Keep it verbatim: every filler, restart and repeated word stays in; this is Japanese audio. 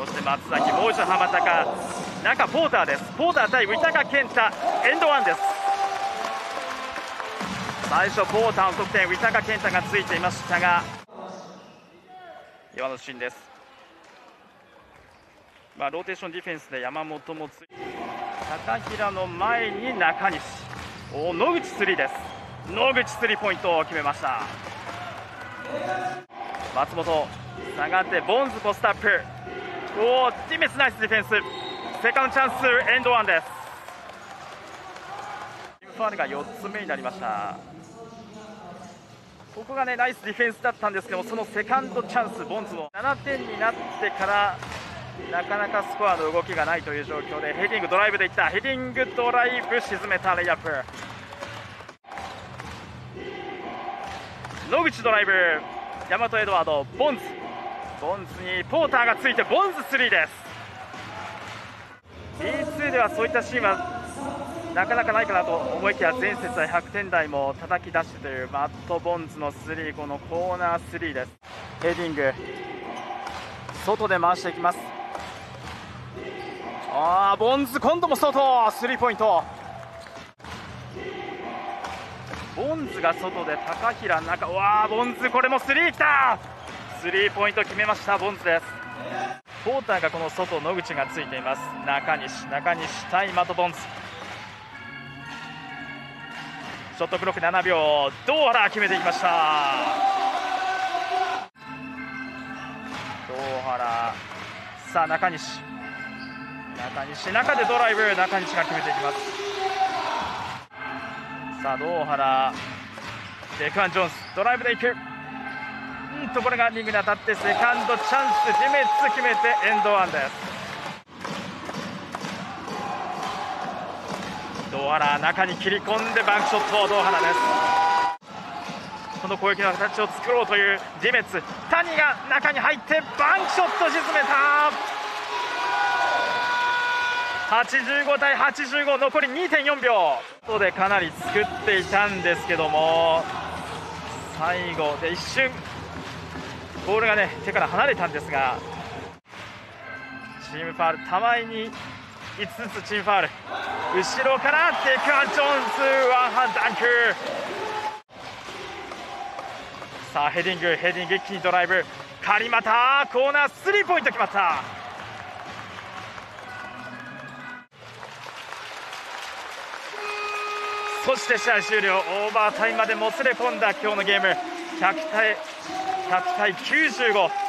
そして松崎、もう一度浜高、中ポーターです。ポーター対宇高健太、エンドワンです。最初ポーターの得点、宇高健太がついていましたが、岩のシーンです。まあ、ローテーションディフェンスで山本もついて、高平の前に中西、お野口スリーです。野口スリーポイントを決めました。松本下がってボンズポストアップ、おおディメスナイスディフェンス、セカンドチャンスエンドワンです。ファウルがよっつめになりました。ここがねナイスディフェンスだったんですけども、そのセカンドチャンス、ボンズのななてんになってからなかなかスコアの動きがないという状況で、ヘディングドライブでいった、ヘディングドライブ沈めたレイアップ、野口ドライブ、大和エドワード、ボンズボンズにポーターがついてボンズスリーです。 ビーツー ではそういったシーンはなかなかないかなと思いきや、前節はひゃくてん台も叩き出してというマット・ボンズのスリー、このコーナースリーです。ヘディング外で回していきます。あーボンズ今度も外、スリーポイント、ボンズが外で高平中、わーボンズこれもスリーきた、スリーポイント決めましたボンズです。ポーターがこの外、野口がついています。中西中西対マット・ボンズ、ショットクロックななびょう、堂原決めていきました。堂原、さあ中西中西中でドライブ、中西が決めていきます。さあ堂原、デクワン・ジョーンズドライブでいく、うんとこれがリングに当たってセカンドチャンス、ディメッツ決めてエンドワンです。堂原中に切り込んでバンクショット、堂原です。この攻撃の形を作ろうというディメッツ、谷が中に入ってバンクショット沈めた。はちじゅうごたいはちじゅうご、残り にてんよんびょう、外でかなり作っていたんですけども、最後で一瞬ボールがね手から離れたんですが、チームファウル、玉井にいつつつチームファウル、後ろからデクワン・ジョーンズワンハンダンク、さあヘディングヘディング一気にドライブ、狩俣コーナースリーポイント決まった。そして試合終了、オーバータイムまでもつれ込んだ今日のゲーム、ひゃくたいきゅうじゅうご。